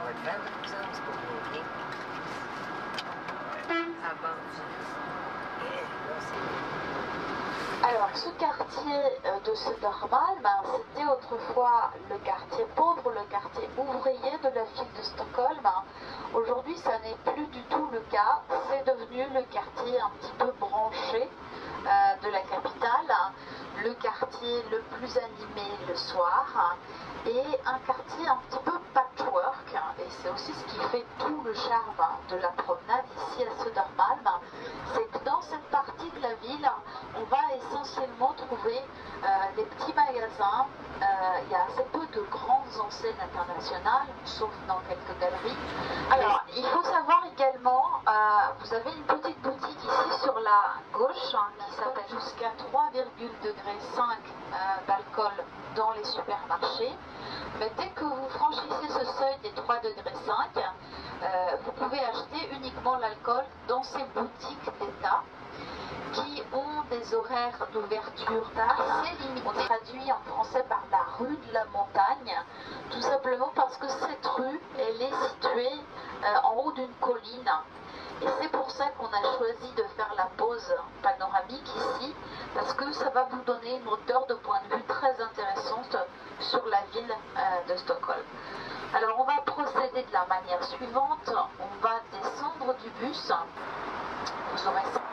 Alors, ce quartier de Södermalm, c'était autrefois le quartier pauvre, le quartier ouvrier de la ville de Stockholm. Aujourd'hui, ça n'est plus du tout le cas. C'est devenu le quartier un petit peu branché de la capitale, le quartier le plus animé le soir et un quartier un petit peu patchwork. Et c'est aussi ce qui fait tout le charme de la promenade ici à Södermalm. C'est que dans cette partie de la ville, on va essentiellement trouver des petits magasins. Il y a assez peu de grandes enseignes internationales, sauf dans quelques galeries. Alors, il faut savoir également, vous avez une petite boutique ici sur la gauche qui s'appelle jusqu'à 3,5 d'alcool dans les supermarchés. Mais dès que vous franchissez ce seuil des 3,5 vous pouvez acheter uniquement l'alcool dans ces boutiques d'État qui ont des horaires d'ouverture assez limités. On traduit en français par la rue de la montagne, tout simplement parce que cette rue, elle est située en haut d'une colline. Et c'est pour ça qu'on a choisi de faire la pause panoramique ici, parce que ça va vous donner une hauteur de point de vue très intéressante sur la ville de Stockholm. Alors on va procéder de la manière suivante, on va descendre du bus, vous aurez ça.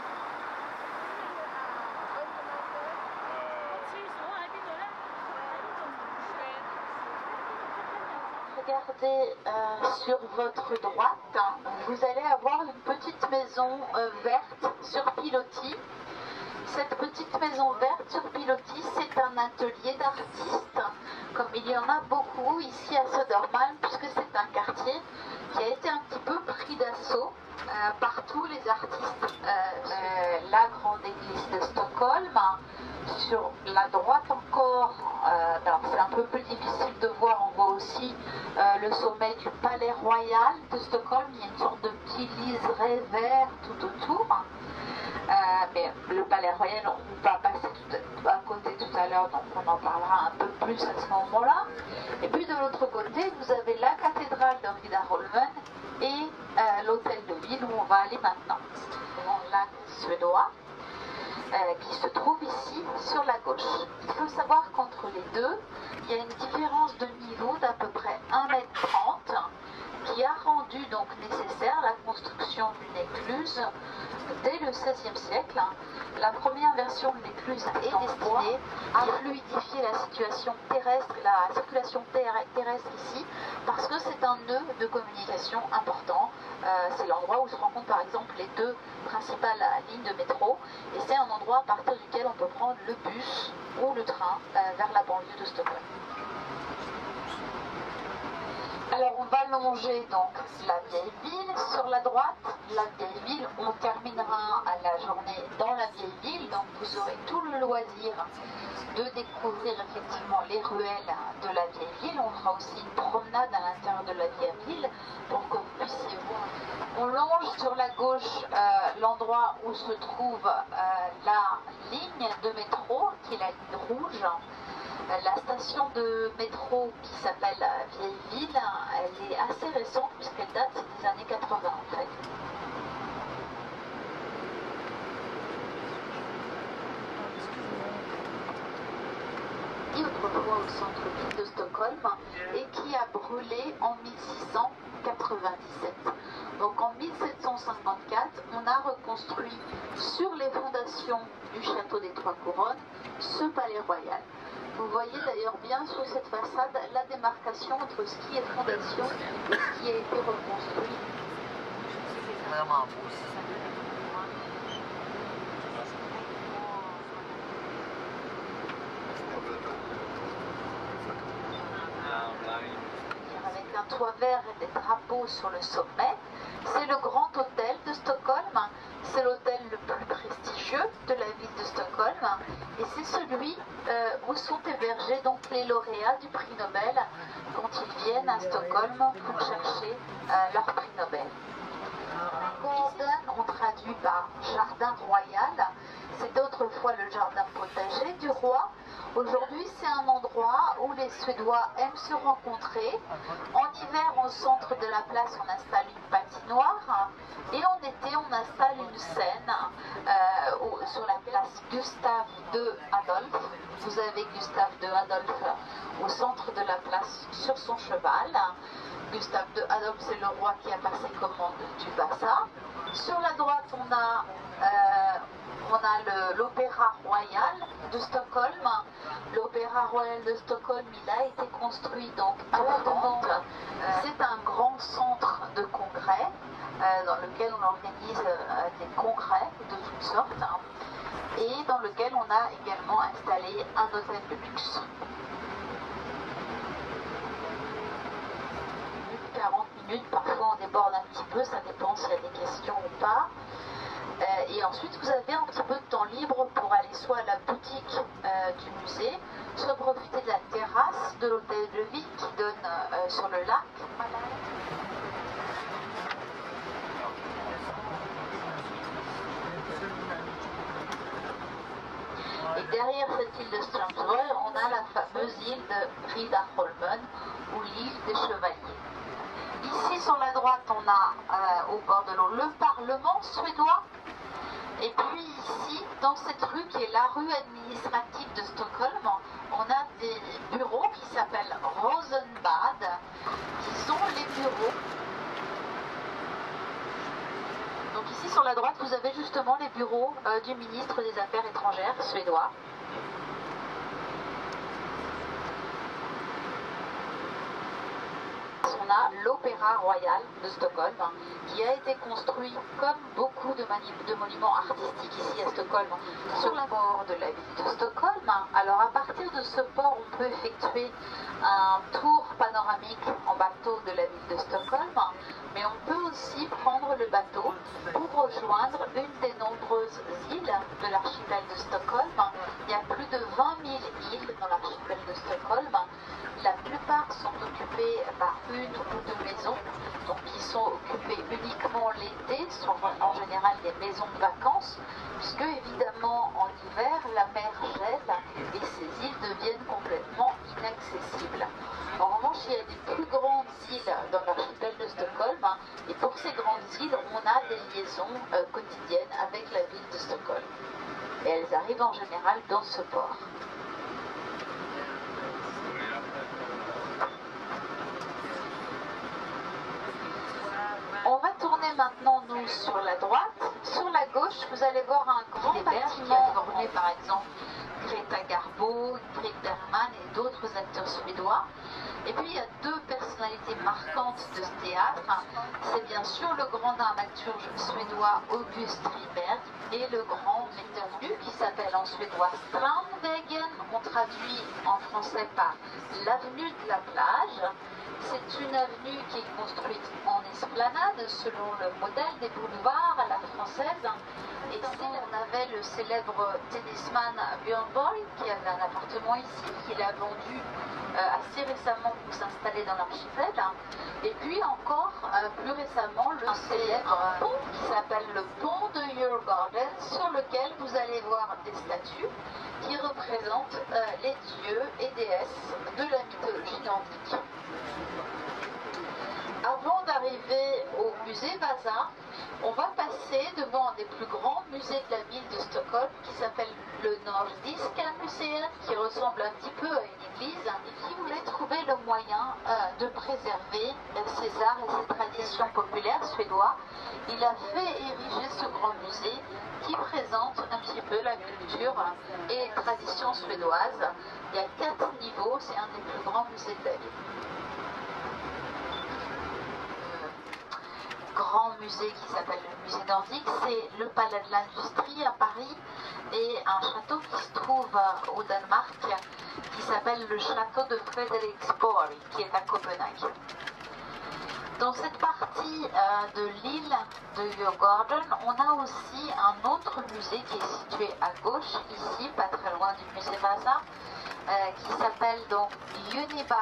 Regardez sur votre droite, vous allez avoir une petite maison verte sur pilotis. Cette petite maison verte sur pilotis, c'est un atelier d'artistes, comme il y en a beaucoup ici à Södermalm, puisque c'est un quartier qui a été un petit peu pris d'assaut par tous les artistes. La grande église de Stockholm, sur la droite encore, c'est un peu plus difficile de voir, on voit aussi le sommet du palais royal de Stockholm. Il y a une sorte de petit liseré vert tout autour. Mais le palais royal, on va passer à côté tout à l'heure, donc on en parlera un peu plus à ce moment-là. Et puis de l'autre côté, vous avez la cathédrale de Riddarholmen et l'hôtel de ville où on va aller maintenant. Le lac suédois qui se trouve ici sur la gauche. Il faut savoir qu'entre les deux, il y a une différence de niveau d'à peu près 1,30 m qui a rendu donc nécessaire la construction d'une écluse dès le XVIe siècle. La première version de l'écluse est destinée à fluidifier la situation terrestre, la circulation terrestre ici, parce que c'est un nœud de communication important. C'est l'endroit où se rencontrent par exemple les deux principales lignes de métro, et c'est un endroit à partir duquel on peut prendre le bus ou le train vers la banlieue de Stockholm. Alors on va longer donc la vieille ville sur la droite. La vieille ville, on terminera à la journée dans la vieille ville, donc vous aurez tout le loisir de découvrir effectivement les ruelles de la vieille ville. On fera aussi une promenade à l'intérieur de la vieille ville pour que vous puissiez voir. On longe sur la gauche l'endroit où se trouve la ligne de métro, qui est la ligne rouge. La station de métro qui s'appelle Vieille Ville, elle est assez récente puisqu'elle date des années 80 en fait. Et autrefois au centre-ville de Stockholm et qui a brûlé en 1697. Donc en 1754, on a reconstruit sur les fondations du château des Trois Couronnes ce palais royal. Vous voyez d'ailleurs bien sur cette façade la démarcation entre ce qui est fondation et ce qui a été reconstruit. Avec un toit vert et des drapeaux sur le sommet. C'est le grand hôtel de Stockholm. C'est l'hôtel le plus prestigieux de la ville de Stockholm et c'est celui où sont hébergés donc les lauréats du prix Nobel quand ils viennent à Stockholm pour chercher leur prix Nobel. Garden, on traduit par jardin royal, c'était autrefois le jardin potager du roi. Aujourd'hui, c'est un endroit où les Suédois aiment se rencontrer. En hiver, au centre de la place, on installe une patinoire. Et en été, on installe une scène sur la place Gustave II Adolphe. Vous avez Gustave II Adolphe au centre de la place sur son cheval. Gustave II Adolphe, c'est le roi qui a passé commande du Vasa. Sur la droite, on a l'Opéra Royal de Stockholm. L'Opéra Royal de Stockholm, il a été construit donc à la demande. C'est un grand centre de congrès dans lequel on organise des congrès de toutes sortes et dans lequel on a également installé un hôtel de luxe. 40 minutes, parfois on déborde un petit peu, ça dépend s'il y a des questions ou pas. Et ensuite vous avez un petit peu de temps libre pour aller soit à la boutique du musée, soit profiter de la terrasse de l'hôtel de ville qui donne sur le lac. Et derrière cette île de Strömsborg, on a la fameuse île de Riddarholmen ou l'île des Chevaliers. Ici sur la droite, on a au bord de l'eau le Parlement suédois. Et puis ici, dans cette rue qui est la rue administrative de Stockholm, on a des bureaux qui s'appellent Rosenbad, qui sont les bureaux. Donc ici sur la droite, vous avez justement les bureaux du ministre des Affaires étrangères suédois. On a l'Opéra Royal de Stockholm qui a été construit comme beaucoup de monuments artistiques ici à Stockholm sur le port de la ville de Stockholm. Alors à partir de ce port, on peut effectuer un tour panoramique en bateau de la ville de Stockholm, mais on peut aussi prendre le bateau pour rejoindre une des nombreuses îles de l'archipel de Stockholm. Il y a plus de 20 000 îles dans l'archipel de Stockholm. La plupart sont occupées par une ou deux maisons, donc qui sont occupées uniquement l'été, sont en général des maisons de vacances, puisque évidemment en hiver la mer gèle et ces îles deviennent complètement inaccessibles. En revanche, il y a des plus grandes îles dans l'archipel de Stockholm, et pour ces grandes îles, on a des liaisons quotidiennes avec la ville de Stockholm. Et elles arrivent en général dans ce port. On va tourner maintenant nous sur la droite. Sur la gauche, vous allez voir un grand bâtiment formé par exemple Greta Garbo, Ingrid Bergman et d'autres acteurs suédois. Et puis il y a deux personnalités marquantes de ce théâtre. C'est bien sûr le grand dramaturge suédois August Strindberg et le grand metteur nu qui s'appelle en suédois Strandvägen. On traduit en français par l'avenue de la plage. C'est une avenue qui est construite en esplanade selon le modèle des boulevards à la française. Et on avait le célèbre tennisman Björn Borg qui avait un appartement ici, qu'il a vendu assez récemment pour s'installer dans l'archipel. Et puis encore plus récemment le célèbre pont qui s'appelle le pont de Djurgården, sur lequel vous allez voir des statues qui représentent les dieux et déesses de la mythologie nordique. Avant d'arriver au musée Vasa, on va passer devant un des plus grands musées de la ville de Stockholm qui s'appelle le Nordiska Museum, qui ressemble un petit peu à une église et qui voulait trouver le moyen de préserver ses arts et ses traditions populaires suédois. Il a fait ériger ce grand musée qui présente un petit peu la culture et les traditions suédoises. Il y a 4 niveaux, c'est un des plus grands musées de la ville. Grand musée qui s'appelle le musée nordique, c'est le palais de l'industrie à Paris et un château qui se trouve au Danemark qui s'appelle le château de Frederiksborg qui est à Copenhague. Dans cette partie de l'île de Djurgården, on a aussi un autre musée qui est situé à gauche, ici, pas très loin du musée Vasa, qui s'appelle donc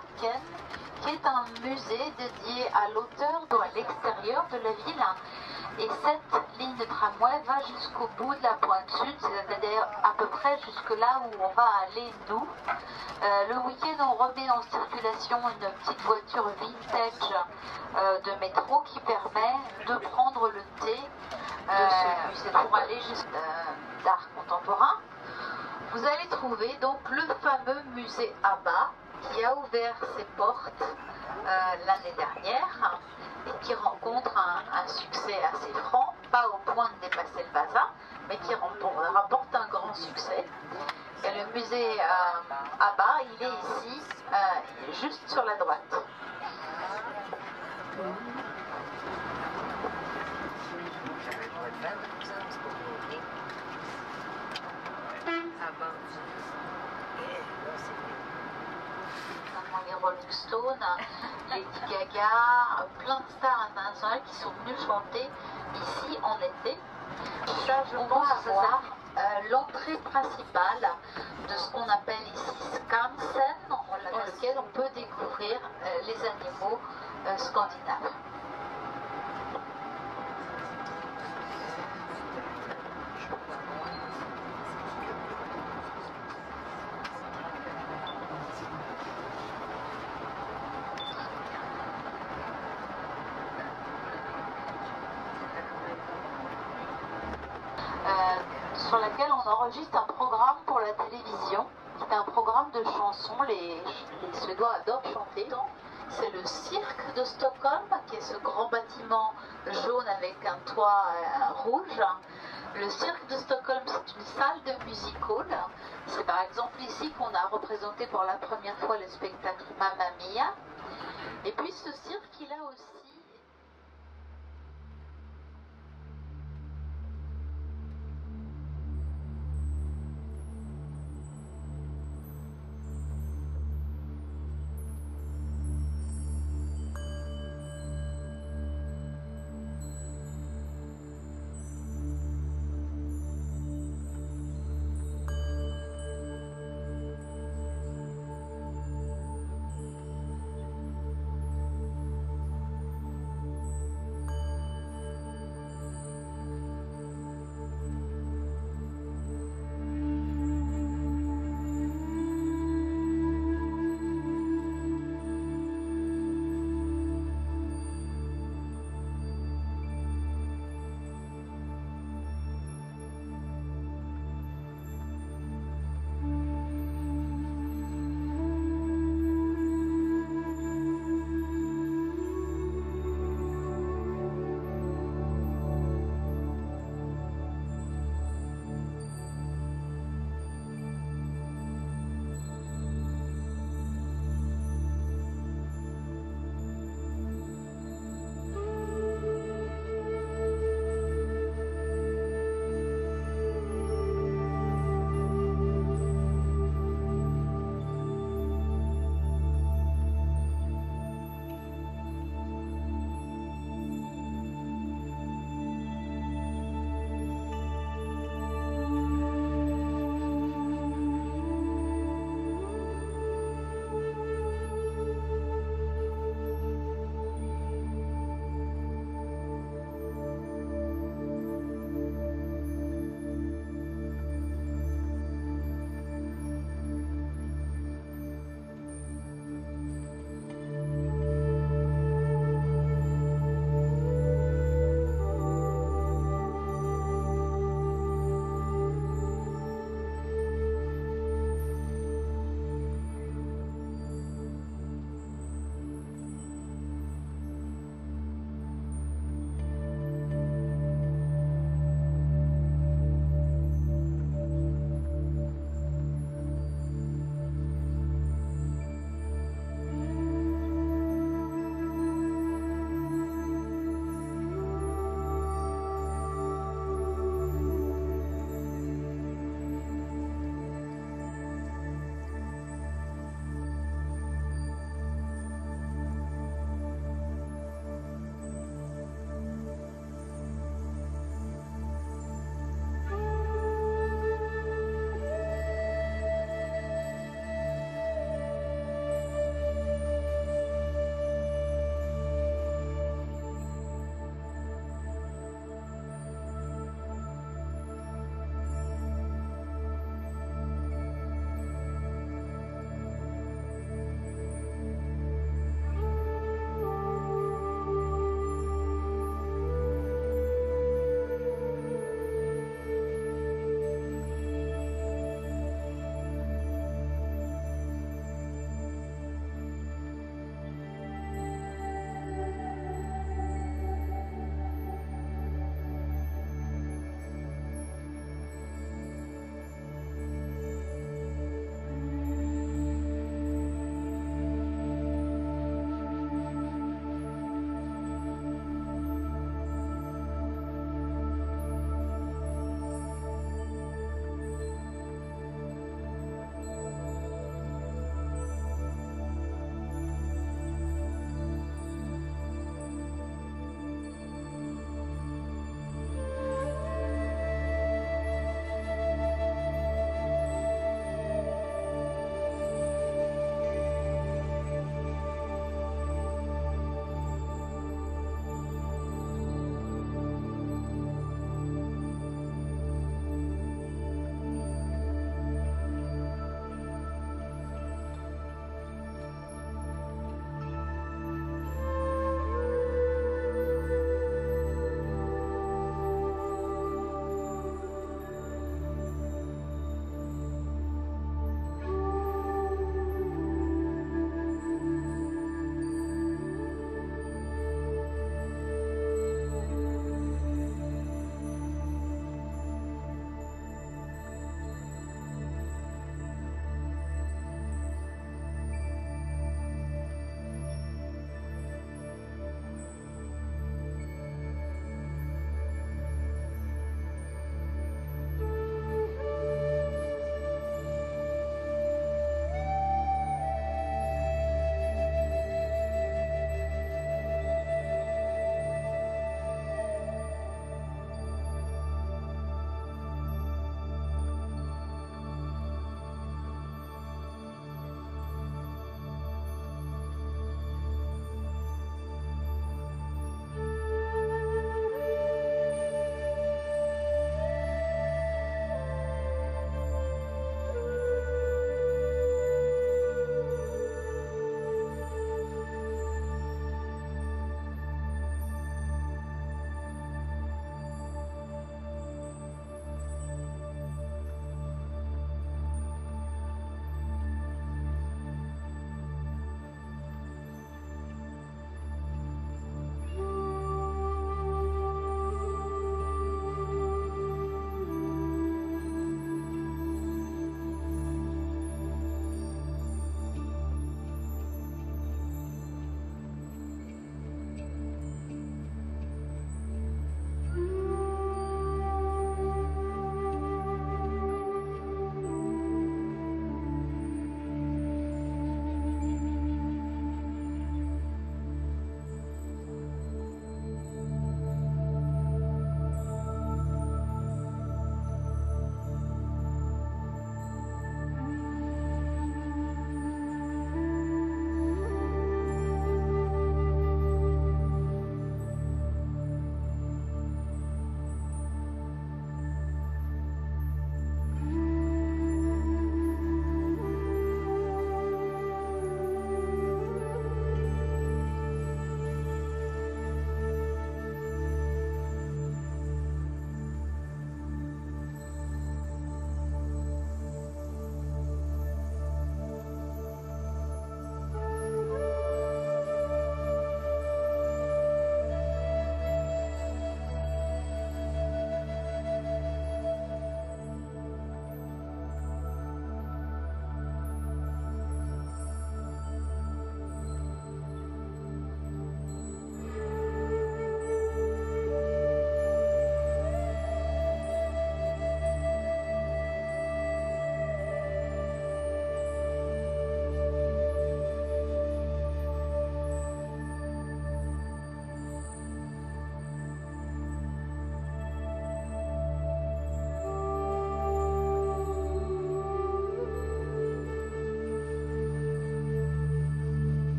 Junibacken, qui est un musée dédié à l'auteur à l'extérieur de la ville. Et cette ligne de tramway va jusqu'au bout de la pointe sud, c'est-à-dire à peu près jusque là où on va aller nous. Le week-end, on remet en circulation une petite voiture vintage de métro qui permet de prendre le T de ce musée pour aller jusqu'à d'art contemporain. Vous allez trouver donc le fameux musée ABBA qui a ouvert ses portes l'année dernière et qui rencontre un succès assez franc, pas au point de dépasser le bazin, mais qui rapporte un grand succès. Et le musée ABBA, il est ici, juste sur la droite. Les Rolling Stones, Lady Gaga, plein de stars internationales qui sont venues chanter ici en été. Ça, je pense que c'est l'entrée principale de ce qu'on appelle ici Skansen, dans lequel on peut découvrir les animaux scandinaves. Sur laquelle on enregistre un programme pour la télévision, qui est un programme de chansons. Les Suédois adorent chanter. C'est le cirque de Stockholm, qui est ce grand bâtiment jaune avec un toit rouge. Le cirque de Stockholm, c'est une salle de music hall. C'est par exemple ici qu'on a représenté pour la première fois le spectacle Mamma Mia. Et puis ce cirque, il a aussi